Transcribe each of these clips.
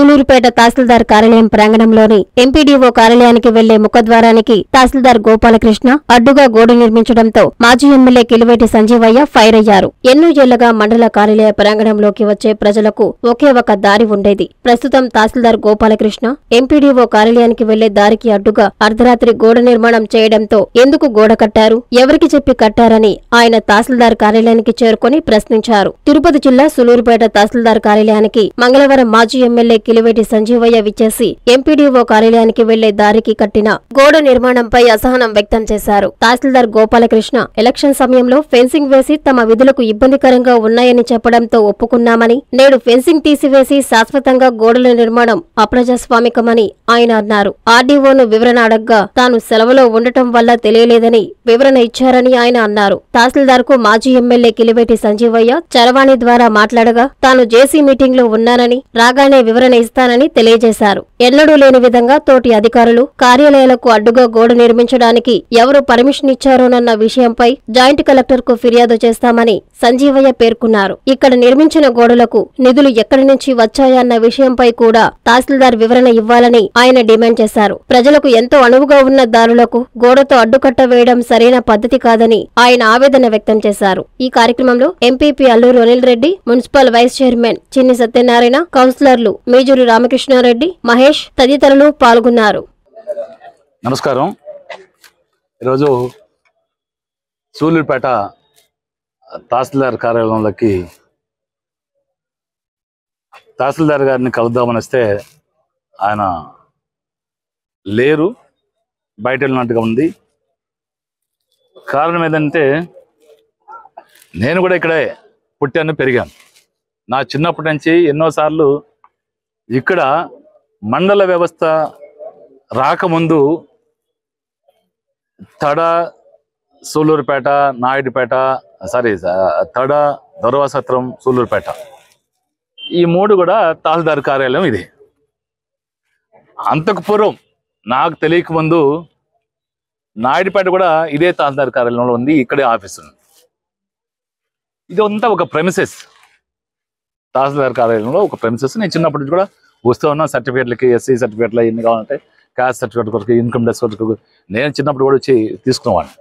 సూలూరుపేట తహసీల్దార్ కార్యాలయం ప్రాంగణంలోని ఎంపీడీఓ కార్యాలయానికి వెళ్లే ముఖద్వారానికి తహసీల్దార్ గోపాలకృష్ణ అడ్డుగా గోడ నిర్మించడంతో మాజీ ఎమ్మెల్యే కిలివేటి సంజీవయ్య ఫైర్ అయ్యారు. ఎన్నో ఏళ్లుగా మండల కార్యాలయ ప్రాంగణంలోకి వచ్చే ప్రజలకు ఒకే ఒక దారి ఉండేది. ప్రస్తుతం తహసీల్దార్ గోపాలకృష్ణ ఎంపీడీఓ కార్యాలయానికి వెళ్లే దారికి అడ్డుగా అర్ధరాత్రి గోడ నిర్మాణం చేయడంతో ఎందుకు గోడ కట్టారు, ఎవరికి చెప్పి కట్టారని ఆయన తహసీల్దార్ కార్యాలయానికి చేరుకుని ప్రశ్నించారు. తిరుపతి జిల్లా సూలూరుపేట తహసీల్దార్ కార్యాలయానికి మంగళవారం మాజీ ఎమ్మెల్యే కిలివేటి సంజీవయ్య విచ్చేసి ఎంపీడీఓ కార్యాలయానికి వెళ్లే దారికి కట్టిన గోడ నిర్మాణంపై అసహనం వ్యక్తం చేశారు. తహసీల్దార్ గోపాలకృష్ణ ఎలక్షన్ సమయంలో ఫెన్సింగ్ వేసి తమ విధులకు ఇబ్బందికరంగా ఉన్నాయని చెప్పడంతో ఒప్పుకున్నామని, నేడు ఫెన్సింగ్ తీసివేసి శాశ్వతంగా గోడల నిర్మాణం అప్రజాస్వామికమని ఆయన అన్నారు. ఆర్డీఓను వివరణ అడగ్గా తాను సెలవులో ఉండటం వల్ల తెలియలేదని వివరణ ఇచ్చారని ఆయన అన్నారు. తహసీల్దార్ కు మాజీ ఎమ్మెల్యే కిలివేటి సంజీవయ్య చరవాణి ద్వారా మాట్లాడగా తాను జేసీ మీటింగ్ లో ఉన్నానని, రాగానే వివరణ ఇస్తానని తెలియజేశారు. ఎన్నడూ లేని విధంగా తోటి అధికారులు కార్యాలయాలకు అడ్డుగా గోడ నిర్మించడానికి ఎవరు పర్మిషన్ ఇచ్చారోనన్న విషయంపై జాయింట్ కలెక్టర్ కు ఫిర్యాదు చేస్తామని సంజీవయ్య పేర్కొన్నారు. ఇక్కడ నిర్మించిన గోడలకు నిధులు ఎక్కడి నుంచి వచ్చాయన్న విషయంపై కూడా తహసీల్దార్ వివరణ ఇవ్వాలని ఆయన డిమాండ్ చేశారు. ప్రజలకు ఎంతో అణువుగా ఉన్న దారులకు గోడతో అడ్డుకట్ట వేయడం సరైన పద్ధతి కాదని ఆయన ఆవేదన వ్యక్తం చేశారు. ఈ కార్యక్రమంలో MPP Alluru Anil Reddy, municipal vice chairman Chinni Satyanarayana, కౌన్సిలర్లు మేజూరి రామకృష్ణారెడ్డి, మహేష్ తదితరులు పాల్గొన్నారు. నమస్కారం. ఈరోజు సూలూరుపేట తహసీల్దార్ కార్యాలయంలోకి తహసీల్దార్ గారిని కలుద్దామని వస్తే ఆయన లేరు, బయట వెళ్ళినట్టుగా ఉంది. కారణం ఏంటంటే నేను కూడా ఇక్కడే పుట్టాను, పెరిగాను. నా చిన్నప్పటి నుంచి ఎన్నోసార్లు ఇక్కడ మండల వ్యవస్థ రాకముందు తడ, సూలూరుపేట, నాయుడుపేట, తడ, దొరవసత్రం, సూలూరుపేట ఈ మూడు కూడా తహసీల్దార్ కార్యాలయం ఇది. అంతకు పూర్వం నాకు తెలియక ముందు నాయుడుపేట కూడా ఇదే తహసీల్దార్ కార్యాలయంలో ఉంది, ఇక్కడే ఆఫీస్ ఉంది. ఇది అంతా ఒక ప్రెమిసెస్, తహసీల్దార్ కార్యాలయంలో ఒక ప్రెమిసెస్. నేను చిన్నప్పటి నుంచి కూడా వస్తూ ఉన్నా. సర్టిఫికేట్లకి, ఎస్సీ సర్టిఫికేట్లు ఎన్ని కావాలంటే, క్యాస్ట్ సర్టిఫికేట్ కొరకు, ఇన్కమ్ ట్యాక్స్ కొరకు నేను చిన్నప్పుడు కూడా వచ్చి తీసుకునేవాడిని.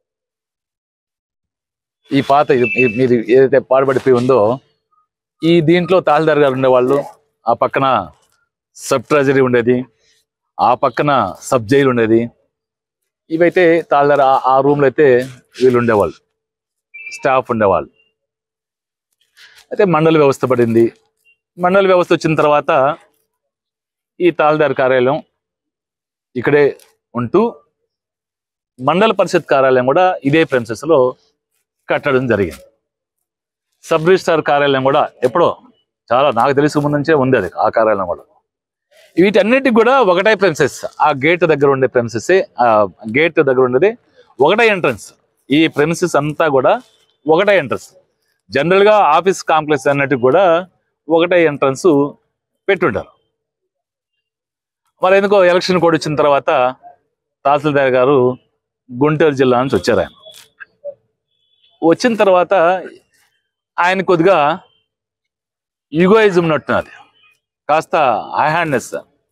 ఈ పాత మీరు ఏదైతే పాడుపడిపోయి ఉందో ఈ దీంట్లో తహసీల్దార్ గారు ఉండేవాళ్ళు. ఆ పక్కన సబ్ ట్రెజరీ ఉండేది, ఆ పక్కన సబ్ జైలు ఉండేది. ఇవైతే తహసీల్దార్ ఆ రూమ్లో అయితే వీళ్ళు ఉండేవాళ్ళు, స్టాఫ్ ఉండేవాళ్ళు. అయితే మండల వ్యవస్థ పడింది. మండల వ్యవస్థ వచ్చిన తర్వాత ఈ తహసీల్దార్ కార్యాలయం ఇక్కడే ఉంటూ మండల పరిషత్ కార్యాలయం కూడా ఇదే ప్రెమిసెస్లో కట్టడం జరిగింది. సబ్ రిజిస్ట్రార్ కార్యాలయం కూడా ఎప్పుడో చాలా నాకు తెలిసి ముందు నుంచే ఉంది అది, ఆ కార్యాలయం కూడా. వీటన్నిటికి కూడా ఒకటే ప్రెమిసెస్, ఆ గేట్ దగ్గర ఉండే ప్రెమిసెస్, ఆ గేట్ దగ్గర ఉండేది ఒకటే ఎంట్రన్స్. ఈ ప్రెమిసెస్ అంతా కూడా ఒకటే ఎంట్రన్స్. జనరల్గా ఆఫీస్ కాంప్లెక్స్ అన్నిటికి కూడా ఒకటే ఎంట్రన్స్ పెట్టుంటారు. మరి ఎందుకో ఎలక్షన్ కోడ్ వచ్చిన తర్వాత తహసీల్దార్ గారు గుంటూరు జిల్లా నుంచి వచ్చారు. ఆయన వచ్చిన తర్వాత ఆయన కొద్దిగా ఈగోయిజం ఉన్నట్టున్నది, కాస్త హై హ్యాండ్నెస్.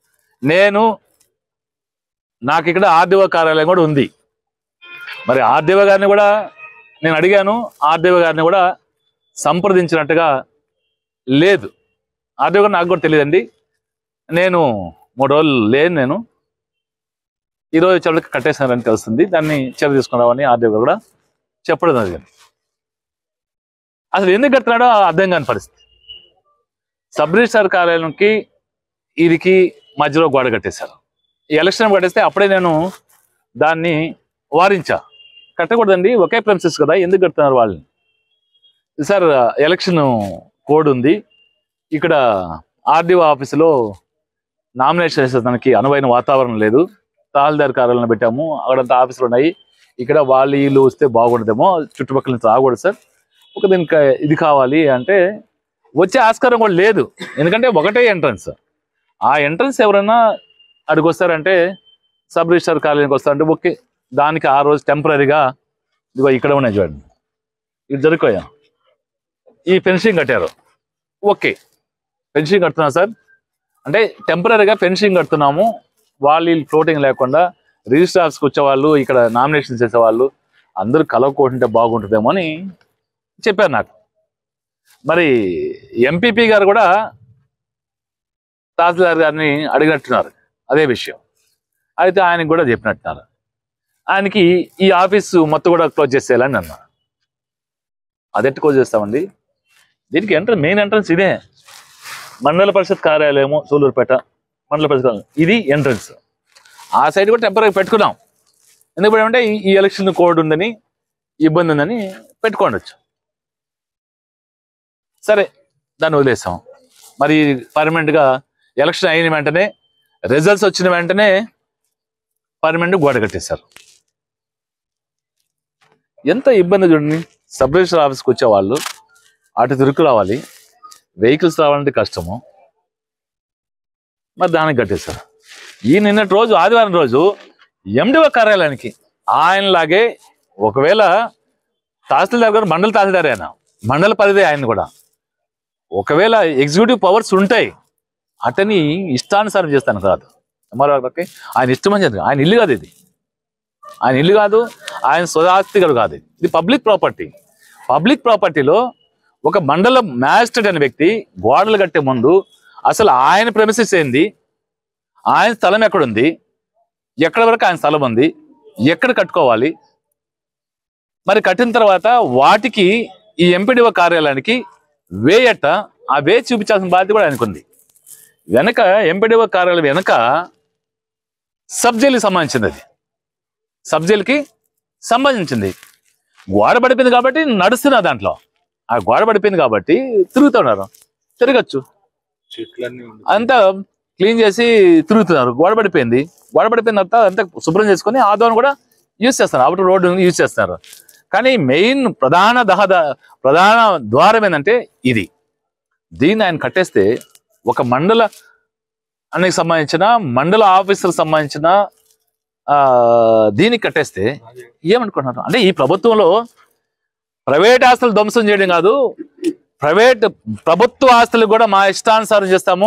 నాకు ఇక్కడ ఆర్డీఓ కార్యాలయం కూడా ఉంది. మరి ఆర్డీఓ గారిని కూడా నేను అడిగాను, ఆర్డీఓ గారిని కూడా సంప్రదించినట్టుగా లేదు. ఆర్డీఓ గారు నాకు కూడా తెలియదండి, నేను 3 రోజులు లేను, నేను ఈరోజు వచ్చేప్పటికి కట్టేసినారని తెలుస్తుంది, దాన్ని చర్య తీసుకున్నామని ఆర్డీఓ గారు కూడా చెప్పడం జరిగింది. అసలు ఎందుకు కడుతున్నాడో అర్థం కాని పరిస్థితి. సబ్ రిజిస్ట్రార్ కార్యాలయంకి వీరికి మధ్యలో గోడ కట్టేశారు. ఈ ఎలక్షన్ కట్టేస్తే అప్పుడే నేను దాన్ని వారించా, కట్టకూడదండి, ఒకే ప్రెమిసెస్ కదా, ఎందుకు కడుతున్నారు వాళ్ళని. సార్ ఎలక్షన్ కోడ్ ఉంది, ఇక్కడ ఆర్డీఓ ఆఫీసులో నామినేషన్ చేసేదానికి అనువైన వాతావరణం లేదు, తహసీల్దార్ కార్యాలయం పెట్టాము, అక్కడంతా ఆఫీసులు ఉన్నాయి, ఇక్కడ వాళ్ళు వీళ్ళు వస్తే బాగుండదేమో, చుట్టుపక్కల నుంచి రాకూడదు సార్, ఒక దీనికి ఇది కావాలి అంటే వచ్చే ఆస్కారం కూడా లేదు. ఎందుకంటే ఒకటే ఎంట్రన్స్. ఆ ఎంట్రన్స్ ఎవరైనా అడిగి వస్తారంటే సబ్ రిజిస్ట్రార్ కార్యాలయానికి వస్తారంటే ఓకే, దానికి ఆ రోజు టెంపరీగా ఇదిగో ఇక్కడ ఉన్నాయి చూడండి, ఇది దొరికాయా, ఈ ఫెన్సింగ్ కట్టారు, ఓకే ఫెన్సింగ్ కడుతున్నా సార్, అంటే టెంపరీగా ఫెన్సింగ్ కడుతున్నాము, వాళ్ళు ఫ్లోటింగ్ లేకుండా రిజిస్టర్ ఆఫీస్కి వచ్చేవాళ్ళు, ఇక్కడ నామినేషన్ చేసేవాళ్ళు అందరూ కలవకుంటే బాగుంటుందేమో అని చెప్పారు నాకు. మరి ఎంపీపీ గారు కూడా తహసీల్దార్ గారిని అడిగినట్టున్నారు అదే విషయం. అయితే ఆయనకు కూడా చెప్పినట్టున్నారు. ఆయనకి ఈ ఆఫీసు మొత్తం కూడా క్లోజ్ చేసేయాలని అన్నారు. అదెట్టు క్లోజ్ చేస్తామండి? దీనికి మెయిన్ ఎంట్రన్స్ ఇదే. మండల పరిషత్ కార్యాలయము సూలూరుపేట మండల పరిషత్, ఇది ఎంట్రన్స్. ఆ సైడ్ కూడా టెంపరీగా పెట్టుకున్నాం. ఎందుకంటే ఈ ఎలక్షన్ కోడ్ ఉందని, ఇబ్బంది ఉందని పెట్టుకోండొచ్చు. సరే, దాన్ని వదిలేసాం. మరి పర్మనెంట్గా ఎలక్షన్ అయిన వెంటనే, రిజల్ట్స్ వచ్చిన వెంటనే పర్మనెంట్ గోడ కట్టేశారు. ఎంత ఇబ్బంది చూడండి. సబ్ రిజిస్టర్ ఆఫీస్కి వచ్చేవాళ్ళు అటు తిరుగు రావాలి, వెహికల్స్ రావాలంటే కష్టము. మరి దానికి కట్టేశారు. ఈ నిన్నటి రోజు ఆదివారం రోజు ఎండిఓ కార్యాలయానికి ఆయనలాగే, ఒకవేళ తహసీల్దార్ గారు మండల తహసీల్దార్ అయినా, మండల పరిధి ఆయన కూడా, ఒకవేళ ఎగ్జిక్యూటివ్ పవర్స్ ఉంటాయి, అతని ఇష్టానుసారం చేస్తాను కాదు. ఎంఆర్ఓకి ఆయన ఇష్టమని చెప్పి, ఆయన ఇల్లు కాదు ఇది, ఆయన ఇల్లు కాదు, ఆయన స్వదాస్తిగడు కాదు, ఇది పబ్లిక్ ప్రాపర్టీ. పబ్లిక్ ప్రాపర్టీలో ఒక మండల మ్యాజిస్ట్రేట్ అనే వ్యక్తి గోడలు కట్టే ముందు అసలు ఆయన ప్రెమిసెస్ ఏంది, ఆయన స్థలం ఎక్కడుంది, ఎక్కడి వరకు ఆయన స్థలం ఉంది, ఎక్కడ కట్టుకోవాలి, మరి కట్టిన తర్వాత వాటికి ఈ ఎంపీడీఓ కార్యాలయానికి వేయట, ఆ వే చూపించాల్సిన బాధ్యత కూడా ఆయనకు ఉంది. వెనక ఎంపీడీఓ కార్యాలయం వెనక సబ్ జైలుకి సంబంధించింది, అది సబ్ జైలుకి సంబంధించింది. గోడ పడిపోయింది కాబట్టి నడుస్తున్నారు దాంట్లో. ఆ గోడ పడిపోయింది కాబట్టి తిరుగుతున్నారు, తిరగచ్చు, అంతా క్లీన్ చేసి తిరుగుతున్నారు. గోడ పడిపోయింది, గోడ పడిపోయిన తర్వాత అంతా శుభ్రం చేసుకొని ఆ దోని కూడా యూజ్ చేస్తారు, అవుటర్ రోడ్డు యూజ్ చేస్తారు. కానీ మెయిన్ ప్రధాన ద్వారం ఏంటంటే ఇది. దీన్ని ఆయన కట్టేస్తే ఒక మండలానికి సంబంధించిన మండల ఆఫీసర్కి సంబంధించిన దీనికి కట్టేస్తే ఏమనుకుంటున్నారు అంటే, ఈ ప్రభుత్వంలో ప్రైవేట్ ఆస్తులు ధ్వంసం చేయడం కాదు, ప్రభుత్వ ఆస్తులు కూడా మా ఇష్టానుసారం చేస్తాము,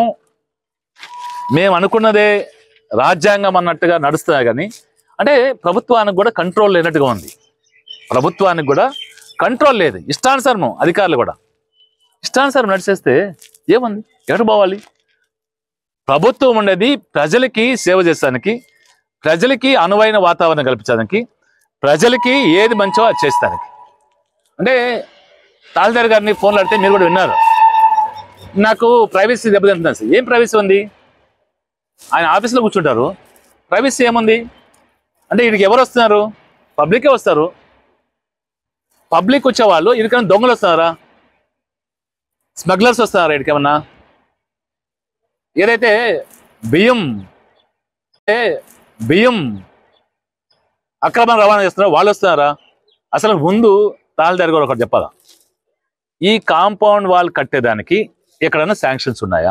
మేము అనుకున్నదే రాజ్యాంగం అన్నట్టుగా నడుస్తున్నాయి. కానీ అంటే ప్రభుత్వానికి కూడా కంట్రోల్ లేనట్టుగా ఉంది. ప్రభుత్వానికి కూడా కంట్రోల్ లేదు, ఇష్టానుసారం అధికారులు కూడా ఇష్టానుసారం నడిచేస్తే ఏముంది, ఎక్కడ పోవాలి? ప్రభుత్వం ఉండేది ప్రజలకి సేవ చేస్తానికి, ప్రజలకి అనువైన వాతావరణం కల్పించడానికి, ప్రజలకి ఏది మంచో అది చేస్తానికి. అంటే తహసీల్దార్ గారిని ఫోన్లు అడితే మీరు కూడా విన్నారు, నాకు ప్రైవసీ దెబ్బతింటున్నాను సార్. ఏం ప్రైవసీ ఉంది? ఆయన ఆఫీస్లో కూర్చుంటారు, ప్రైవసీ ఏముంది? అంటే వీడికి ఎవరు వస్తున్నారు? పబ్లికే వస్తారు. పబ్లిక్ వచ్చేవాళ్ళు ఇదికన్నా దొంగలు వస్తున్నారా, స్మగ్లర్స్ వస్తున్నారా? వీడికి ఏమన్నా ఏదైతే బియ్యం అక్రమ రవాణా చేస్తున్నారో వాళ్ళు వస్తున్నారా? అసలు ముందు తహసీల్దార్ గారు ఒకటి చెప్పాలా, ఈ కాంపౌండ్ వాల్ కట్టేదానికి ఎక్కడైనా శాంక్షన్స్ ఉన్నాయా?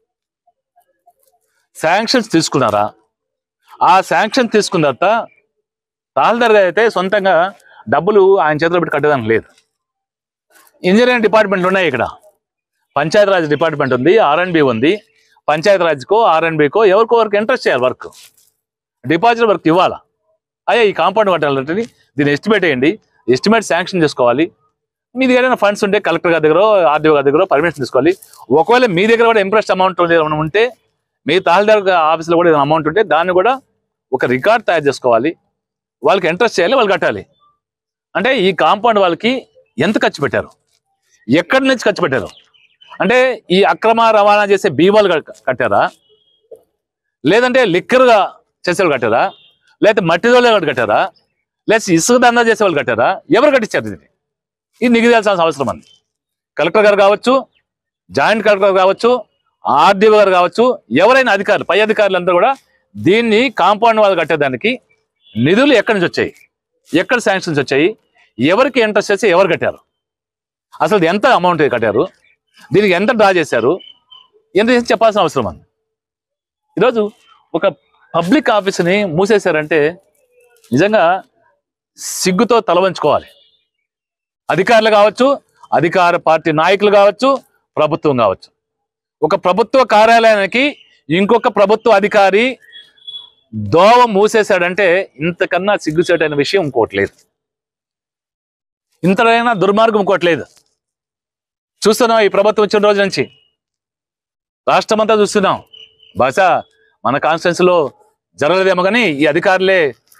శాంక్షన్స్ తీసుకున్నారా? ఆ శాంక్షన్ తీసుకున్న తర్వాత తహసీల్దార్ గారు అయితే సొంతంగా డబ్బులు ఆయన చేతిలో పెట్టి కట్టేదానికి లేదు. ఇంజనీరింగ్ డిపార్ట్మెంట్ ఉన్నాయి, ఇక్కడ పంచాయతీరాజ్ డిపార్ట్మెంట్ ఉంది, R&B ఉంది. పంచాయతీరాజ్కో R&Bకో ఎవరికో వరకు ఇంట్రెస్ట్ చేయాలి, వర్క్ డిపాజిట్ వర్క్ ఇవ్వాలా. అయ్యా ఈ కాంపౌండ్ కట్టాలంటే దీన్ని ఎస్టిమేట్ వేయండి, ఎస్టిమేట్ శాంక్షన్ చేసుకోవాలి. మీ దగ్గర ఏదైనా ఫండ్స్ ఉంటే కలెక్టర్ గారి దగ్గర, RDO గారి దగ్గర పర్మిషన్ తీసుకోవాలి. ఒకవేళ మీ దగ్గర కూడా ఇంట్రెస్ట్ అమౌంట్ ఉంటే, మీ తహసీల్దార్ ఆఫీస్లో కూడా ఏదైనా అమౌంట్ ఉంటే దాన్ని కూడా ఒక రికార్డ్ తయారు చేసుకోవాలి. వాళ్ళకి ఇంట్రెస్ట్ చేయాలి, వాళ్ళు కట్టాలి. అంటే ఈ కాంపౌండ్ వాళ్ళకి ఎంత ఖర్చు పెట్టారు, ఎక్కడి నుంచి ఖర్చు పెట్టారు? అంటే ఈ అక్రమ రవాణా చేసే బీవాలు కట్టారా, లేదంటే లిక్కర్గా చేసేవాళ్ళు కట్టారా, లేకపోతే మట్టి దోళ్ళు కట్టారా, లేకపోతే ఇసుక దందా చేసేవాళ్ళు కట్టారా? ఎవరు కట్టించారు దీన్ని? ఇది నిగిదాల్సిన అవసరం ఉంది. కలెక్టర్ గారు కావచ్చు, జాయింట్ కలెక్టర్ కావచ్చు, RDO గారు కావచ్చు, ఎవరైనా అధికారులు, పై అధికారులు అందరూ కూడా దీన్ని కాంపౌండ్ వాళ్ళు కట్టేదానికి నిధులు ఎక్కడి నుంచి వచ్చాయి, ఎక్కడ శాంక్షన్స్ వచ్చాయి, ఎవరికి ఇంట్రెస్ట్ చేసి ఎవరు కట్టారు, అసలు ఎంత అమౌంట్ కట్టారు, దీనికి ఎంత డ్రా చేశారు, ఎంత చేసి చెప్పాల్సిన అవసరం ఉంది. ఈరోజు ఒక పబ్లిక్ ఆఫీస్ని మూసేశారంటే నిజంగా సిగ్గుతో తలవంచుకోవాలి. అధికారులు కావచ్చు, అధికార పార్టీ నాయకులు కావచ్చు, ప్రభుత్వం కావచ్చు. ఒక ప్రభుత్వ కార్యాలయానికి ఇంకొక ప్రభుత్వ అధికారి దోవ మూసేశాడంటే ఇంతకన్నా సిగ్గుచేటైన విషయం ఇంకోటి లేదు, ఇంతకైనా దుర్మార్గం ఇంకోటి లేదు. చూస్తున్నాం ఈ ప్రభుత్వం వచ్చిన రోజు నుంచి రాష్ట్రమంతా చూస్తున్నాం. బహుశా మన కాన్స్టిట్యున్సీలో జరగలేదేమో కానీ ఈ అధికారులే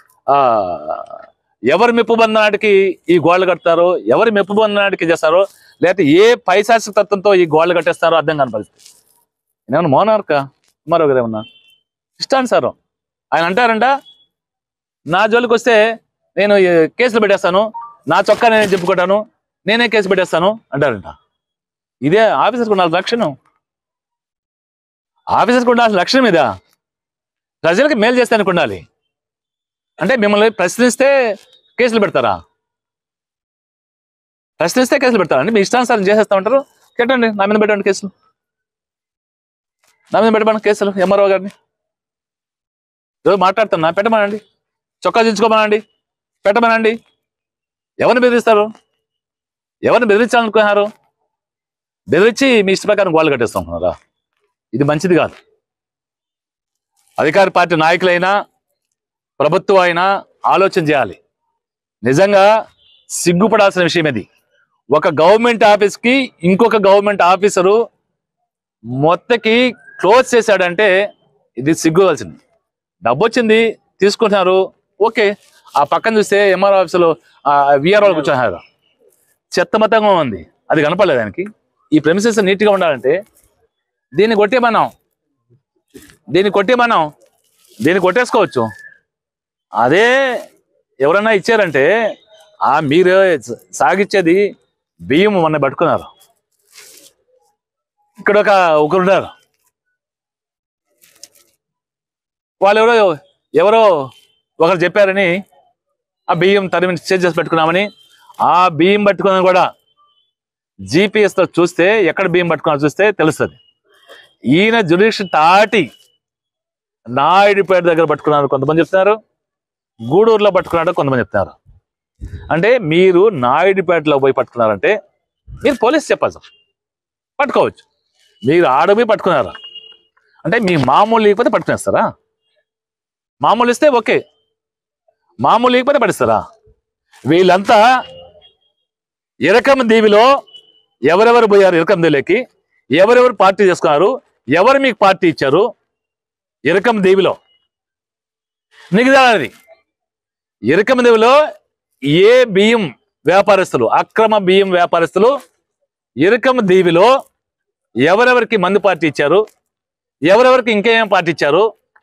ఎవరి మెప్పు పొందనాటికి ఈ గోడలు కడతారో, ఎవరి మెప్పు పొందనాటికి చేస్తారో, లేకపోతే ఏ పైశాచిక తత్వంతో ఈ గోడలు కట్టేస్తారో అర్థం కాని పరిస్థితి. నేమన్నా మోనార్క మరో కదా ఏమన్నా ఇష్టానుసారం ఆయన అంటారంట, నా జోలికి వస్తే నేను కేసులు పెట్టేస్తాను, నా చొక్కా నేనే చెప్పుకుంటాను, నేనే కేసు పెట్టేస్తాను అంటారంట. ఇదే ఆఫీసర్కి ఉండాల్సిన లక్షణం. ఆఫీసర్కి ఉండాల్సిన లక్షణం ఇదా? ప్రజలకి మేలు చేస్తానికి ఉండాలి. అంటే మిమ్మల్ని ప్రశ్నిస్తే కేసులు పెడతారా? ప్రశ్నిస్తే కేసులు పెడతారండి. మీ ఇష్టానుసారం చేసేస్తా ఉంటారు. పెట్టండి, నా మీద పెట్టండి కేసులు, నా మీద పెట్టమని కేసులు. ఎంఆర్ఓ గారిని ఏదో మాట్లాడుతున్నా, పెట్టమనండి, చొక్కా దించుకోమనండి, పెట్టమనండి. ఎవరిని బెదిరిస్తారు? ఎవరిని బెదిరించాలనుకున్నారు? బెదిరించి మీ ఇష్ట ప్రకారం గోళ్ళు కట్టేస్తున్నారా? ఇది మంచిది కాదు. అధికార పార్టీ నాయకులైనా ప్రభుత్వం అయినా ఆలోచన చేయాలి. నిజంగా సిగ్గుపడాల్సిన విషయం ఇది. ఒక గవర్నమెంట్ ఆఫీస్కి ఇంకొక గవర్నమెంట్ ఆఫీసరు మొత్తకి క్లోజ్ చేశాడంటే ఇది సిగ్గువలసింది. డబ్బు వచ్చింది, తీసుకుంటున్నారు, ఓకే. ఆ పక్కన చూస్తే ఎంఆర్ఓ ఆఫీసులో విఆర్ఓ కూర్చున్నారు, చెత్త మతంగా ఉంది, అది కనపడలేదు ఆయనకి. ఈ ప్రెమిసెస్ నీట్గా ఉండాలంటే దీన్ని కొట్టేసుకోవచ్చు. అదే ఎవరన్నా ఇచ్చారంటే మీరు సాగిచ్చేది బియ్యం మొన్న పట్టుకున్నారు. ఇక్కడ ఒకరున్నారు, వాళ్ళు ఎవరో ఒకరు చెప్పారని ఆ బియ్యం తరిమి చేసి పెట్టుకున్నామని, ఆ బియ్యం పట్టుకున్నా కూడా జీపీఎస్తో చూస్తే ఎక్కడ బియ్యం పట్టుకున్నా చూస్తే తెలుస్తుంది. ఈయన జ్యుడిషియల్ దాటి నాయుడుపేట దగ్గర పట్టుకున్నారు కొంతమంది చెప్తున్నారు, గూడూరులో పట్టుకున్నాడు కొంతమంది చెప్తున్నారు. అంటే మీరు నాయుడుపేటలో పోయి పట్టుకున్నారంటే మీరు పోలీసు చెప్పాలి సార్, పట్టుకోవచ్చు. మీరు ఆడపోయి పట్టుకున్నారా అంటే మీ మామూలు లేకపోతే పట్టుకునేస్తారా? మామూలు ఇస్తే ఓకే, మామూలు లేకపోతే పడిస్తారా? వీళ్ళంతా ఇరకం దీవిలో ఎవరెవరు పోయారు, ఇరకం దీవిలోకి ఎవరెవరు పార్టీ చేసుకున్నారు, ఎవరు మీకు పార్టీ ఇచ్చారు? ఇరకం దీవిలో నిగదాది. ఇరకం దీవిలో ఏ బియ్యం వ్యాపారస్తులు, అక్రమ బియ్యం వ్యాపారస్తులు ఇరకం దీవిలో ఎవరెవరికి మందు పార్టీ ఇచ్చారు, ఎవరెవరికి ఇంకేం పార్టీ ఇచ్చారు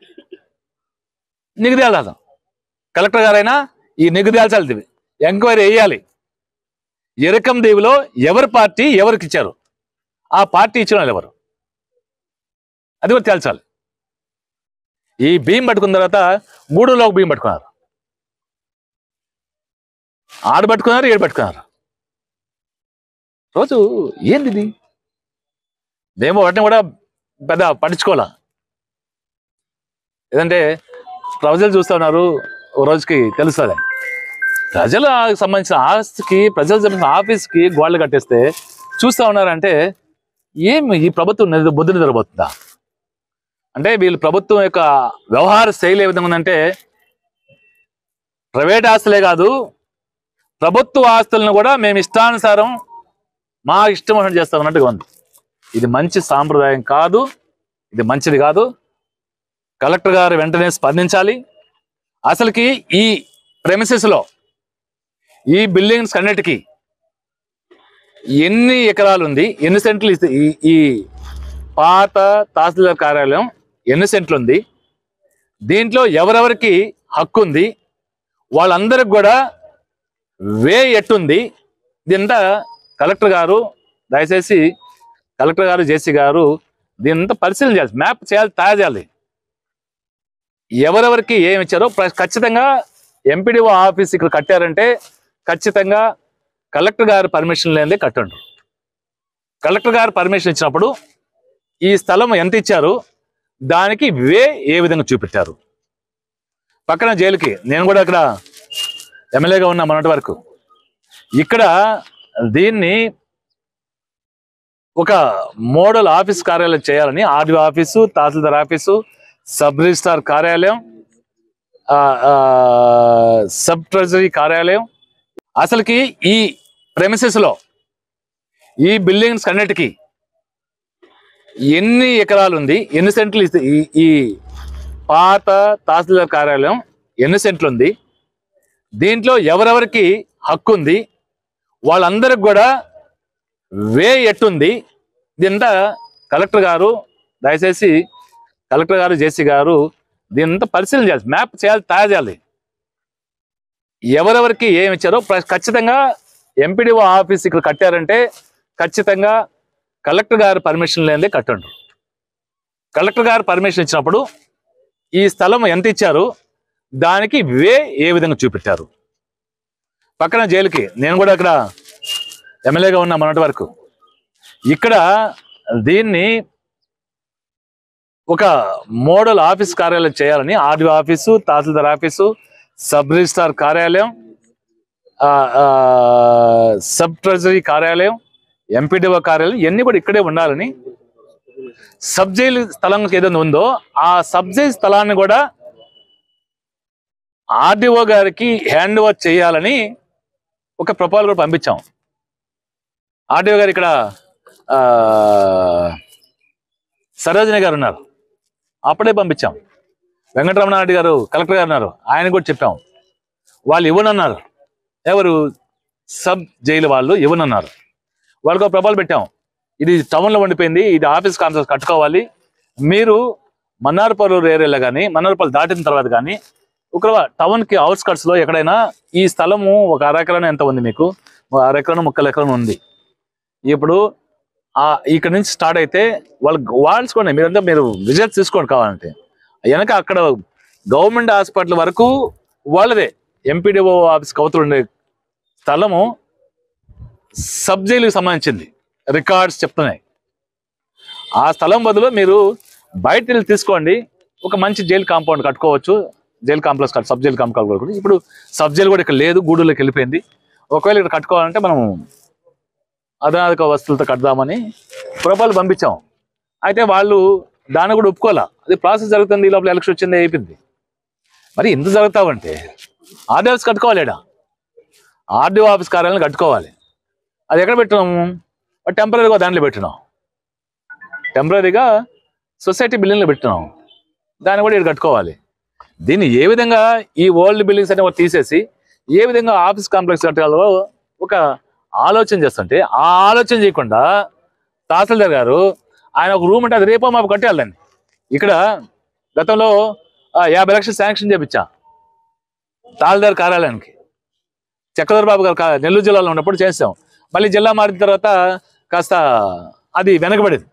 నిగదాలి. కలెక్టర్ గారైనా ఈ నిగదాల్చాలి, ఎంక్వైరీ వేయాలి. ఇరకం దీవిలో ఎవరి పార్టీ ఎవరికి ఇచ్చారు, ఆ పార్టీ ఇచ్చిన వాళ్ళు ఎవరు, అది కూడా తేల్చాలి. ఈ బియ్యం పట్టుకున్న తర్వాత గూడూరులో బియ్యం పట్టుకున్నారు, ఆడ పట్టుకున్నారు, ఏడు పట్టుకున్నారు. రోజు ఏంది ఇది? దేమో వాటిని కూడా పెద్ద పట్టించుకోవాలా. ఏదంటే ప్రజలు చూస్తూ ఉన్నారు, ఓ రోజుకి తెలుస్తుంది. ప్రజలకు సంబంధించిన ఆస్తికి, ప్రజలకు సంబంధించిన ఆఫీస్కి గోడలు కట్టేస్తే చూస్తూ ఉన్నారంటే ఏమి ఈ ప్రభుత్వం బుద్ధిని జరగబోతుందా? అంటే వీళ్ళు ప్రభుత్వం యొక్క వ్యవహార శైలి ఏ విధంగా ఉందంటే ప్రైవేట్ ఆస్తులే కాదు, ప్రభుత్వ ఆస్తులను కూడా మేము ఇష్టానుసారం మా ఇష్టం ఉన్నట్టు చేస్తాం అన్నట్టుగా ఉంది. ఇది మంచి సాంప్రదాయం కాదు, ఇది మంచిది కాదు. కలెక్టర్ గారు వెంటనే స్పందించాలి. అసలుకి ఈ ప్రెమిసెస్లో ఈ బిల్డింగ్స్ అన్నిటికీ ఎన్ని ఎకరాలు ఉంది, ఎన్ని సెంట్లు ఈ పాత తహసీల్దార్ కార్యాలయం ఎన్ని సెంట్లు ఉంది, దీంట్లో ఎవరెవరికి హక్కు ఉంది, వాళ్ళందరికి కూడా వే ఎట్టుంది, దీంతా కలెక్టర్ గారు దయచేసి కలెక్టర్ గారు జేసీ గారు దీనంతా పరిశీలన చేయాలి, మ్యాప్ చేయాలి, తయారు చేయాలి. ఎవరెవరికి ఏమి ఇచ్చారో ఖచ్చితంగా ఎంపీడీఓ ఆఫీస్ ఇక్కడ కట్టారంటే ఖచ్చితంగా కలెక్టర్ గారు పర్మిషన్ లేనిదే కట్టండి. కలెక్టర్ గారు పర్మిషన్ ఇచ్చినప్పుడు ఈ స్థలం ఎంత ఇచ్చారు, దానికి వే ఏ విధంగా చూపెట్టారు. పక్కన జైలుకి నేను కూడా ఇక్కడ ఎమ్మెల్యేగా ఉన్నా మొన్నటి వరకు, ఇక్కడ దీన్ని ఒక మోడల్ ఆఫీస్ కార్యాలయం చేయాలని RDO office, tahsildar office, sub registrar కార్యాలయం, సబ్ ట్రెజరీ కార్యాలయం, అసలుకి ఈ ప్రెమిసెస్ లో ఈ బిల్డింగ్స్ అన్నిటికీ ఎన్ని ఎకరాలు ఉంది, ఎన్ని సెంట్లు ఈ పాత తహసీల్దార్ కార్యాలయం ఎన్ని సెంట్లు ఉంది, దీంట్లో ఎవరెవరికి హక్కు ఉంది, వాళ్ళందరికి కూడా వే ఎట్టుంది, దీంతా కలెక్టర్ గారు దయచేసి కలెక్టర్ గారు జేసీ గారు దీనంతా పరిశీలన చేయాలి, మ్యాప్ చేయాలి, తయారు చేయాలి. ఎవరెవరికి ఏమి ఇచ్చారో ఖచ్చితంగా ఎంపీడీఓ ఆఫీస్ ఇక్కడ కట్టారంటే ఖచ్చితంగా కలెక్టర్ గారు పర్మిషన్ లేనిదే కట్టండి. కలెక్టర్ గారు పర్మిషన్ ఇచ్చినప్పుడు ఈ స్థలం ఎంత ఇచ్చారు, దానికి వే ఏ విధంగా చూపెట్టారు. పక్కన జైలుకి నేను కూడా అక్కడ ఎమ్మెల్యేగా ఉన్నా మొన్నటి వరకు. ఇక్కడ దీన్ని ఒక మోడల్ ఆఫీస్ కార్యాలయం చేయాలని RDO office, tahsildar office, sub registrar కార్యాలయం, సబ్ ట్రెజరీ కార్యాలయం, ఎంపీడీఓ కార్యాలయం ఇవన్నీ కూడా ఇక్కడే ఉండాలని, సబ్ జైలు స్థలం ఏదైనా ఉందో ఆ సబ్ జైలు స్థలాన్ని కూడా ఆర్డీఓ గారికి హ్యాండ్ ఓవర్ చేయాలని ఒక ప్రపోజల్ కూడా పంపించాం. ఆర్డీఓ గారు ఇక్కడ సరోజిని గారు ఉన్నారు, అప్పుడే పంపించాం. వెంకటరమణారెడ్డి గారు కలెక్టర్ గారు ఉన్నారు, ఆయన కూడా చెప్పాం. వాళ్ళు ఇవ్వనన్నారు, ఎవరు సబ్ జైలు వాళ్ళు ఇవ్వనన్నారు. వాళ్ళకు ప్రపోజల్ పెట్టాం, ఇది టౌన్లో ఉండిపోయింది, ఇది ఆఫీస్ కాంప్లెక్స్ కట్టుకోవాలి, మీరు మన్నార్పల్లి ఏరియాలో కానీ మన్నార్పల్లి దాటిన తర్వాత కానీ ఒక టౌన్కి అవుట్స్కట్స్లో ఎక్కడైనా ఈ స్థలము ఒక అరెకరం ఎంత ఉంది, మీకు అరెకరం 3 ఎకరం ఉంది. ఇప్పుడు ఇక్కడ నుంచి స్టార్ట్ అయితే వాళ్ళుకోండి, మీరంతా మీరు విజిట్ తీసుకోండి కావాలంటే. వెనక అక్కడ గవర్నమెంట్ హాస్పిటల్ వరకు వాళ్ళదే, ఎంపీడీఓ ఆఫీస్ కవతలు ఉండే స్థలము సబ్ జైలుకి సంబంధించింది, రికార్డ్స్ చెప్తున్నాయి. ఆ స్థలం బదులు మీరు బయట వెళ్ళి తీసుకోండి, ఒక మంచి జైలు కాంపౌండ్ కట్టుకోవచ్చు, jail complex sub jail complex. ఇప్పుడు సబ్ జైలు కూడా ఇక్కడ లేదు, గూడూరులోకి వెళ్ళిపోయింది. ఒకవేళ ఇక్కడ కట్టుకోవాలంటే మనం అధునాతక వస్తువులతో కడదామని ప్రపోజల్ పంపించాం. అయితే వాళ్ళు దాన్ని కూడా ఒప్పుకోవాలా, అది ప్రాసెస్ జరుగుతుంది, ఈ లోపల ఎలక్షన్ వచ్చింది అయిపోయింది. మరి ఎందుకు జరుగుతావంటే ఆర్డీఓ ఆఫీస్ కట్టుకోవాలి, ఆర్డీఓ ఆఫీస్ కార్యాలయం కట్టుకోవాలి. అది ఎక్కడ పెట్టినాము, టెంపరీగా దాంట్లో పెట్టినాం, టెంపరీగా సొసైటీ బిల్డింగ్లో పెట్టినాం, దాన్ని కూడా ఇక్కడ కట్టుకోవాలి. దీన్ని ఏ విధంగా ఈ ఓల్డ్ బిల్డింగ్స్ అనే తీసేసి ఏ విధంగా ఆఫీస్ కాంప్లెక్స్ కట్టాలో ఒక ఆలోచన చేస్తుంటే, ఆ ఆలోచన చేయకుండా తహసీల్దార్ గారు ఆయన ఒక రూమ్ అంటే అది రేపో మాకు కట్టేయాలండి. ఇక్కడ గతంలో 50 లక్షలు శాంక్షన్ చేయించా తహసీల్దార్ కార్యాలయానికి, చక్రధర్ బాబు గారు నెల్లూరు జిల్లాలో ఉన్నప్పుడు చేసాం. మళ్ళీ జిల్లా మారిన తర్వాత కాస్త అది వెనకబడింది.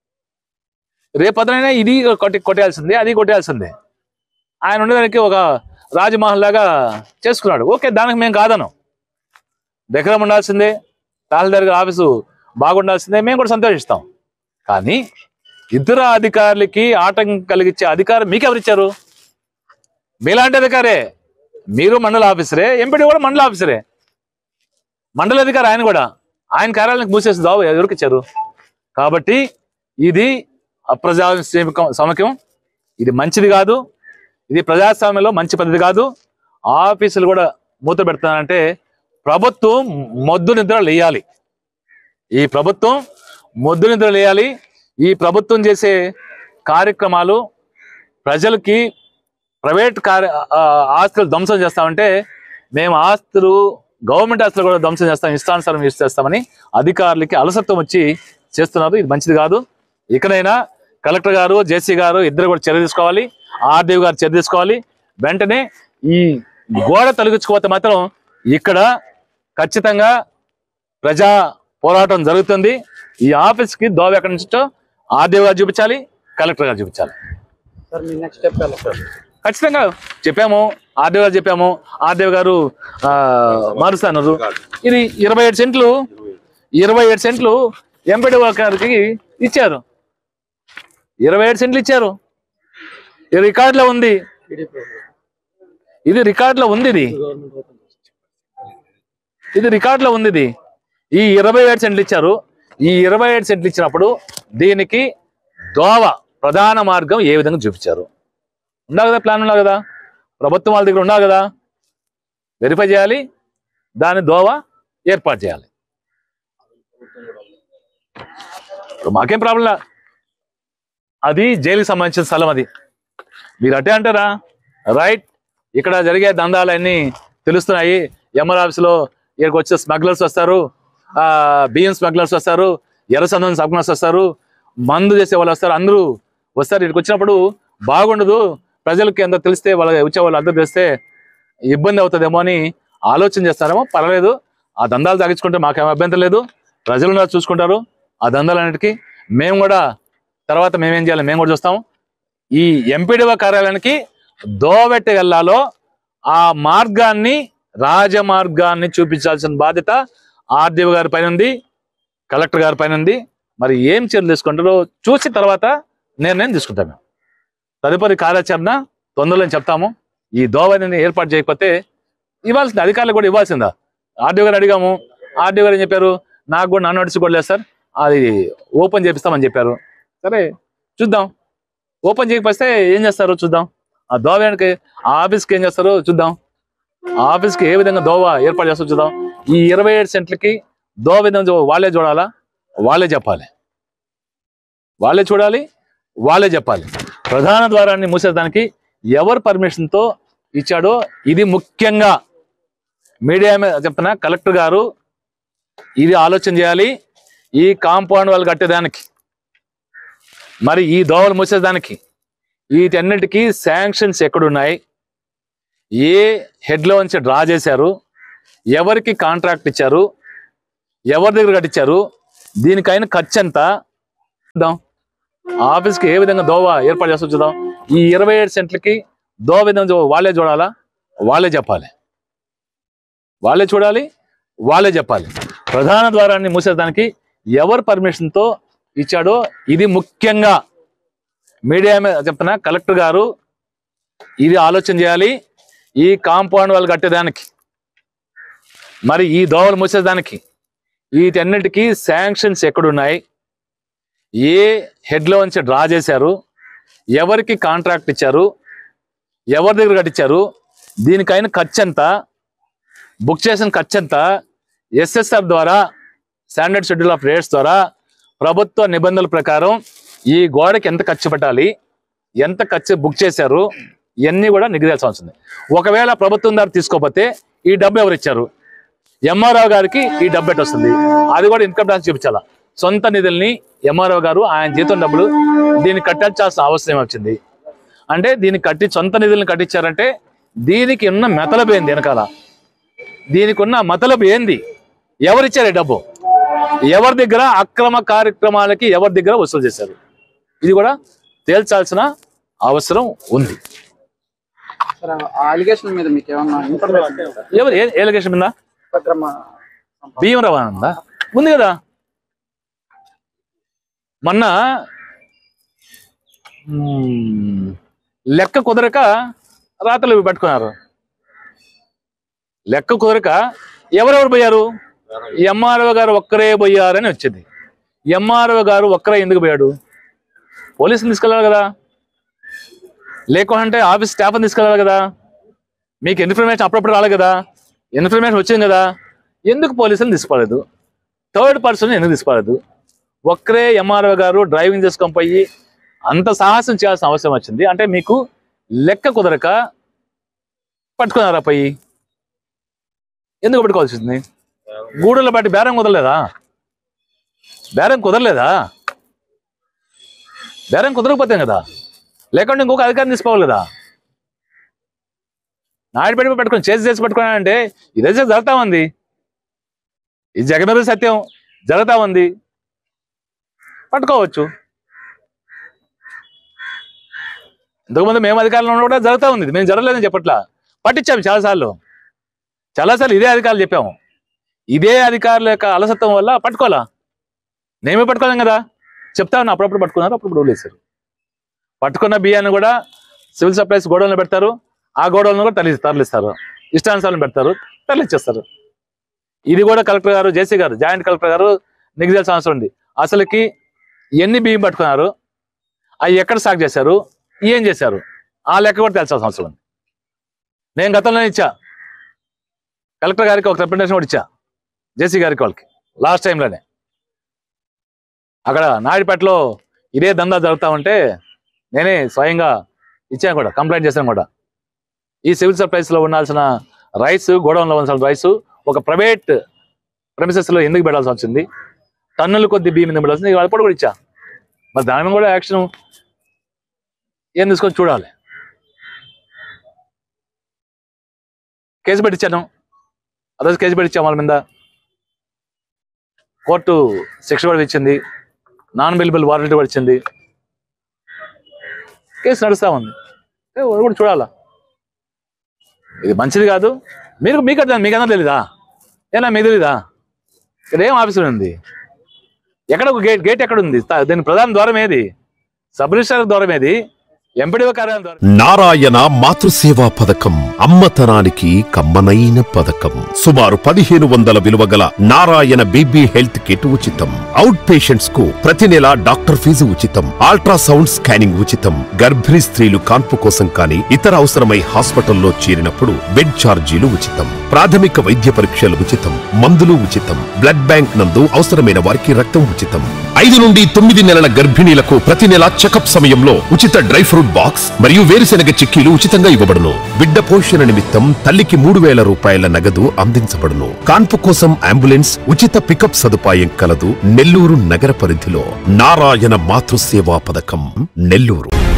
రేపొద్దునైనా ఇది కొట్టేయాల్సిందే, అది కొట్టేయాల్సిందే. ఆయన ఉండేదానికి ఒక రాజమహల్ లాగా చేసుకున్నాడు. ఓకే, దానికి మేము కాదను, దగ్గర ఉండాల్సిందే, తహసీల్దార్ గారి ఆఫీసు బాగుండాల్సిందే, మేము కూడా సంతోషిస్తాం. కానీ ఇద్దరు అధికారులకి ఆటంకం కలిగించే అధికారం మీకు ఎవరిచ్చారు? మీలాంటి అధికారే, మీరు మండల ఆఫీసరే, ఎంపీడీ కూడా మండల ఆఫీసరే, మండల అధికారి ఆయన కూడా, ఆయన కార్యాలయానికి మూసేసి దావు ఎవరికి ఇచ్చారు? కాబట్టి ఇది అప్రజాస్వామికం, ఇది మంచిది కాదు, ఇది ప్రజాస్వామ్యంలో మంచి పద్ధతి కాదు. ఆఫీసులు కూడా మూత పెడతానంటే ప్రభుత్వం మొద్దు నిద్ర లేయాలి. ఈ ప్రభుత్వం మొద్దు నిద్ర లేయాలి. ఈ ప్రభుత్వం చేసే కార్యక్రమాలు ప్రజలకి ప్రైవేట్ ఆస్తులు ధ్వంసం చేస్తామంటే మేము ఆస్తులు గవర్నమెంట్ ఆస్తులు కూడా ధ్వంసం చేస్తాం, ఇష్టానుసారం చేస్తామని అధికారులకి అలసత్వం వచ్చి చేస్తున్నారు. ఇది మంచిది కాదు. ఇకనైనా కలెక్టర్ గారు, జేసీ గారు ఇద్దరు కూడా చర్య తీసుకోవాలి, ఆర్డీఓ గారు చర్య తీసుకోవాలి. వెంటనే ఈ గోడ తొలగించుకోకపోతే మాత్రం ఇక్కడ ఖచ్చితంగా ప్రజా పోరాటం జరుగుతుంది. ఈ ఆఫీస్కి దోవ ఎక్కడి నుంచో ఆర్డీఓ గారు చూపించాలి, కలెక్టర్ గారు చూపించాలి. ఖచ్చితంగా చెప్పాము, ఆర్డీఓ గారు చెప్పాము, ఆర్డీఓ గారు మారుస్తున్నారు. ఇది 27 సెంట్లు 27 సెంట్లు ఎంపీడీఓ గారికి ఇచ్చారు, 27 సెంట్లు ఇచ్చారు. ఇది రికార్డులో ఉంది, ఇది రికార్డులో ఉంది, ఇది రికార్డులో ఉంది. ఈ 27 సెంట్లు ఇచ్చారు. ఈ 27 సెంట్లు ఇచ్చినప్పుడు దీనికి దోవ ప్రధాన మార్గం ఏ విధంగా చూపించారు? ఉండాలి కదా, ప్లాన్ ఉండాలి కదా, ప్రభుత్వం వాళ్ళ దగ్గర ఉండాలి కదా, వెరిఫై చేయాలి, దాని దోవ ఏర్పాటు చేయాలి. మాకేం ప్రాబ్లంలా, అది జైలుకి సంబంధించిన స్థలం. అది మీరు అట్టే అంటారా? రైట్. ఇక్కడ జరిగే దందాలన్నీ తెలుస్తున్నాయి. ఎంఆర్ ఆఫీసులో ఇక్కడికి వచ్చే స్మగ్లర్స్ వస్తారు, బియ్యం స్మగ్లర్స్ వస్తారు, ఎర్రసందం స్మగ్లర్స్ వస్తారు, మందు చేసే వాళ్ళు వస్తారు, అందరూ వస్తారు. ఇక్కడికి వచ్చినప్పుడు బాగుండదు, ప్రజలకి ఎంత తెలిస్తే, వాళ్ళ వచ్చే వాళ్ళు అందరూ తెలిస్తే ఇబ్బంది అవుతుందేమో అని ఆలోచన చేస్తారేమో. పర్వాలేదు, ఆ దందాలు తాగించుకుంటే మాకేమో అభ్యంతరం లేదు, ప్రజలు చూసుకుంటారు ఆ దందాలన్నిటికీ. మేము కూడా తర్వాత మేమేం చేయాలి మేము కూడా చూస్తాం. ఈ ఎంపీడీఓ కార్యాలయానికి దోవెట్టి వెళ్ళాలో ఆ మార్గాన్ని, రాజమార్గాన్ని చూపించాల్సిన బాధ్యత ఆర్డీఓ గారి పైన ఉంది, కలెక్టర్ గారి పైన ఉంది. మరి ఏం చర్యలు తీసుకుంటారో చూసి తర్వాత నిర్ణయం తీసుకుంటాం. మేము తదుపరి కార్యాచరణ తొందరలో చెప్తాము. ఈ దోవని ఏర్పాటు చేయకపోతే ఇవ్వాల్సింది, అధికారులు కూడా ఇవ్వాల్సిందా? ఆర్డీఓ గారు అడిగాము, ఆర్డీఓ గారు ఏం చెప్పారు? నాకు కూడా నన్ను నోటీస్ కూడా లేదు సార్, అది ఓపెన్ చేపిస్తామని చెప్పారు. సరే చూద్దాం, ఓపెన్ చేయకపోతే ఏం చేస్తారో చూద్దాం. ఆ దోవకి ఆఫీస్కి ఏం చేస్తారో చూద్దాం, ఆఫీస్కి ఏ విధంగా దోవ ఏర్పాటు చేస్తారో చూద్దాం. ఈ 27 సెంట్లకి దోవ విధంగా వాళ్ళే చూడాలా, వాళ్ళే చెప్పాలి, వాళ్ళే చూడాలి, వాళ్ళే చెప్పాలి. ప్రధాన ద్వారాన్ని మూసేదానికి ఎవరు పర్మిషన్తో ఇచ్చాడో ఇది ముఖ్యంగా మీడియా మీద చెప్తున్నా. కలెక్టర్ గారు ఇది ఆలోచన చేయాలి. ఈ కాంపౌండ్ వాళ్ళు కట్టేదానికి, మరి ఈ దోవలు మూసేదానికి, వీటన్నిటికీ శాంక్షన్స్ ఎక్కడున్నాయి, ఏ హెడ్లో నుంచి డ్రా చేశారు, ఎవరికి కాంట్రాక్ట్ ఇచ్చారు, ఎవరి దగ్గర కట్టించారు, దీనికైనా ఖర్చు ఎంత చూద్దాం. ఆఫీస్కి ఏ విధంగా దోవ ఏర్పాటు చేస్తూ చూద్దాం. ఈ 27 సెంట్లకి దోవ విధంగా వాళ్ళే చూడాలా, వాళ్ళే చెప్పాలి, వాళ్ళే చూడాలి, వాళ్ళే చెప్పాలి. ప్రధాన ద్వారాన్ని మూసేదానికి ఎవరు పర్మిషన్తో ఇచ్చాడో ఇది ముఖ్యంగా మీడియా మీద చెప్తున్నా. కలెక్టర్ గారు ఇది ఆలోచన చేయాలి. ఈ కాంపౌండ్ వాళ్ళు కట్టేదానికి, మరి ఈ దోవలు మూసేదానికి, వీటన్నిటికీ శాంక్షన్స్ ఎక్కడున్నాయి, ఏ హెడ్లో నుంచి డ్రా చేశారు, ఎవరికి కాంట్రాక్ట్ ఇచ్చారు, ఎవరి దగ్గర కట్టించారు, దీనికైనా ఖర్చు ఎంత, బుక్ చేసిన ఖర్చు ఎంత, ఎస్ఎస్ఆర్ ద్వారా, స్టాండర్డ్ షెడ్యూల్ ఆఫ్ రేట్స్ ద్వారా, ప్రభుత్వ నిబంధనల ప్రకారం ఈ గోడకి ఎంత ఖర్చు పెట్టాలి, ఎంత ఖర్చు బుక్ చేశారు, ఇవన్నీ కూడా నిగ్రహాల్సి వస్తుంది. ఒకవేళ ప్రభుత్వం ద్వారా తీసుకోకపోతే ఈ డబ్బు ఎవరు ఇచ్చారు, ఎంఆర్ఓ గారికి ఈ డబ్బు ఎట్టు వస్తుంది, అది కూడా ఇన్కమ్ ట్యాక్స్ చూపించాలా. సొంత నిధుల్ని ఎంఆర్ఓ గారు ఆయన జీతం డబ్బులు దీన్ని కట్టించాల్సిన అవసరం వచ్చింది. అంటే దీన్ని సొంత నిధులను కట్టించారంటే దీనికి ఉన్న మెతలబు ఏంది, వెనకాల దీనికి ఉన్న మతలబు ఏంది, ఎవరిచ్చారు ఈ డబ్బు, ఎవరి దగ్గర అక్రమ కార్యక్రమాలకి ఎవరి దగ్గర వసూలు చేశారు, ఇది కూడా తేల్చాల్సిన అవసరం ఉంది. ఎవరు ఏ ఎలిగేషన్ మీద? బియ్యం రవాణా ఉందా? ఉంది కదా. మొన్న లెక్క కుదరక రాతలు పట్టుకున్నారు. లెక్క కుదరక ఎవరెవరు పోయారు? ఎంఆర్ఓ గారు ఒక్కరే పోయారని వచ్చింది. ఎంఆర్ఓ గారు ఒక్కరే ఎందుకు పోయాడు? పోలీసుని తీసుకెళ్ళాలి కదా, లేకుంటే ఆఫీస్ స్టాఫ్ని తీసుకెళ్ళాలి కదా. మీకు ఇన్ఫర్మేషన్ అప్పుడప్పుడు రాలేదు కదా, ఇన్ఫర్మేషన్ వచ్చింది కదా, ఎందుకు పోలీసుని తీసుకోలేదు? థర్డ్ పర్సన్ ఎందుకు తీసుకోలేదు? ఒక్కరే ఎంఆర్ఓ గారు డ్రైవింగ్ చేసుకొని పోయి అంత సాహసం చేయాల్సిన అవసరం వచ్చింది. అంటే మీకు లెక్క కుదరక పట్టుకున్నారా? పోయి ఎందుకు పట్టుకోవాల్సి వచ్చింది? గూడెల బట్టి బేరం కుదరలేదా? బేరం కుదరలేదా? బేరం కుదరకపోతే కదా, లేకుంటే ఇంకొక అధికారిని తీసుకోవాలి కదా. నాయుడు పెట్టి పట్టుకొని చేసి పట్టుకున్నానంటే ఇదే జరుగుతా ఉంది. ఇది జగన్ సత్యం జరుగుతా ఉంది, పట్టుకోవచ్చు. ఇంతకుముందు మేము అధికారంలో కూడా జరుగుతూ ఉంది, మేము జరగలేదని చెప్పట్లా, పట్టించాము చాలాసార్లు ఇదే అధికారులు చెప్పాము. ఇదే అధికారుల యొక్క అలసత్వం వల్ల పట్టుకోవాలా, నేమే పట్టుకోలేం కదా. చెప్తా ఉన్నా, అప్పుడప్పుడు పట్టుకున్నారు, అప్పుడప్పుడు వదిలేశారు. పట్టుకున్న బియ్యాన్ని కూడా సివిల్ సప్లైస్ గోడౌన్లో పెడతారు, ఆ గోడౌన్లో కూడా తరలిస్తారు, ఇష్టానుసారం పెడతారు, తరలిచ్చేస్తారు. ఇది కూడా కలెక్టర్ గారు, జేసీ గారు, జాయింట్ కలెక్టర్ గారు నీకు తెలిసిన అవసరం ఉంది. అసలుకి ఎన్ని బియ్యం పట్టుకున్నారు, అవి ఎక్కడ స్టాక్ చేశారు, ఏం చేశారు, ఆ లెక్క కూడా తెలిసాల్సిన అవసరం ఉంది. నేను గతంలోనే ఇచ్చా, కలెక్టర్ గారికి ఒక రిప్రజెంటేషన్ కూడా ఇచ్చా, జేసీ గారికి, వాళ్ళకి లాస్ట్ టైంలోనే. అక్కడ నాయుడుపేటలో ఇదే దందా జరుగుతూ ఉంటే నేనే స్వయంగా ఇచ్చాను కూడా, కంప్లైంట్ చేశాను కూడా. ఈ సివిల్ సప్లైస్లో ఉండాల్సిన రైస్, గోడౌన్లో ఉండాల్సిన రైసు ఒక ప్రైవేట్ ప్రెమిసెస్లో ఎందుకు పెట్టాల్సి వచ్చింది, టన్నుల కొద్ది బియ్యం ఎందుకు పెట్టాల్సింది, వాళ్ళ కూడా ఇచ్చా. మరి దాని మీద కూడా యాక్షన్ ఏం తీసుకొని చూడాలి. కేసు పెట్టించాను, అదే కేసు పెట్టించాం వాళ్ళ మీద. కోర్టు శిక్ష కూడా ఇచ్చింది, నాన్ అవైలబుల్ వారెంట్ కూడా ఇచ్చింది. కేసు నడుస్తూ ఉంది, కూడా చూడాలా. ఇది మంచిది కాదు. మీకు అర్థం తెలీదా? ఏనా మీకు తెలీదా? ఇక్కడ ఏం ఆఫీసులు ఉంది, ఎక్కడ ఒక గేట్ ఎక్కడ ఉంది, దీని ప్రధాన ద్వారం ఏది, సబ్ రిజిస్ట్రార్ ద్వారం ఏది, ఎంపీడీఓ కార్యాలయం ద్వారా. నారాయణ మాతృసేవా పథకం అమ్మతనానికి కమ్మనైన పథకం. సుమారు 1500 విలువ గల నారాయణ బేబీ హెల్త్ కిట్ ఉచితం. అవుట్ పేషెంట్స్ కు ప్రతి నెల డాక్టర్ ఫీజు ఉచితం. అల్ట్రాసౌండ్ స్కానింగ్ ఉచితం. గర్భిణీ స్త్రీలు కాన్పు కోసం కానీ ఇతర అవసరమై హాస్పిటల్లో చేరినప్పుడు బెడ్ ఛార్జీలు ఉచితం. ప్రాథమిక వైద్య పరీక్షలు ఉచితం. మందులు ఉచితం. బ్లడ్ బ్యాంక్ నందు అవసరమైన వారికి రక్తం ఉచితం. 5 నుండి 9 నెలల గర్భిణీలకు ప్రతి నెల చెకప్ సమయంలో ఉచిత డ్రై ఫ్రూట్ బాక్స్ మరియు వేరుశెనగ చిక్కీలు ఉచితంగా ఇవ్వబడును. బిడ్డ పోషణ నిమిత్తం తల్లికి 3000 రూపాయల నగదు అందించబడును. కాన్పు కోసం అంబులెన్స్ ఉచిత పికప్ సదుపాయం కలదు. నెల్లూరు నగర పరిధిలో నారాయణ మాతృసేవా పథకం, నెల్లూరు.